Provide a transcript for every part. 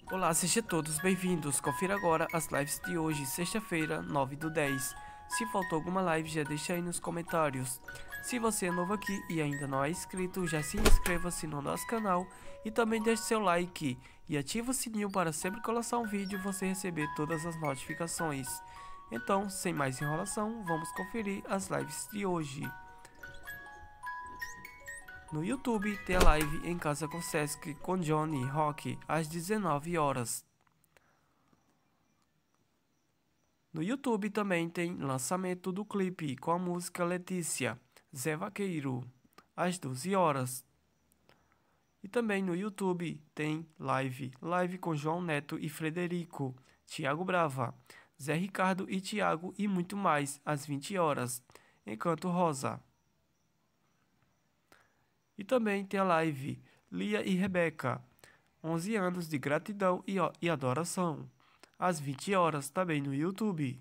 Olá, sejam todos bem-vindos. Confira agora as lives de hoje, sexta-feira, 9/10. Se faltou alguma live, já deixa aí nos comentários. Se você é novo aqui e ainda não é inscrito, já se inscreva-se no nosso canal e também deixe seu like e ative o sininho para sempre que eu lançar um vídeo você receber todas as notificações. Então, sem mais enrolação, vamos conferir as lives de hoje. No YouTube tem a live Em Casa com Sesc com Johnny Rock às 19 horas. No YouTube também tem lançamento do clipe com a música Letícia, Zé Vaqueiro, às 12 horas. E também no YouTube tem live com João Neto e Frederico, Thiago Brava, Zé Ricardo e Thiago e muito mais, às 20 horas, Encanto Rosa. E também tem a live Lia e Rebeca, 11 anos de gratidão e adoração, às 20 horas, também no YouTube.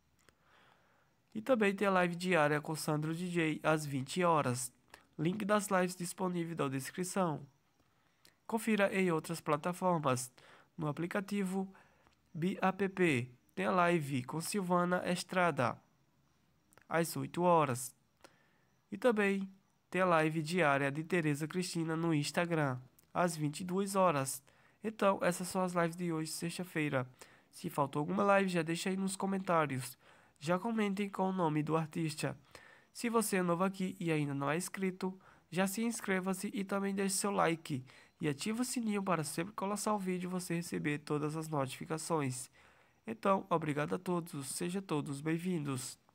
E também tem a live diária com Sandro DJ, às 20 horas. Link das lives disponível na descrição. Confira em outras plataformas. No aplicativo BAPP tem a live com Silvana Estrada, às 8 horas. E também tem a live diária de Tereza Cristina no Instagram, às 22 horas. Então, essas são as lives de hoje, sexta-feira. Se faltou alguma live, já deixa aí nos comentários. Já comentem com o nome do artista. Se você é novo aqui e ainda não é inscrito, já se inscreva-se e também deixe seu like. E ative o sininho para sempre que eu lançar o vídeo você receber todas as notificações. Então, obrigado a todos, sejam todos bem-vindos.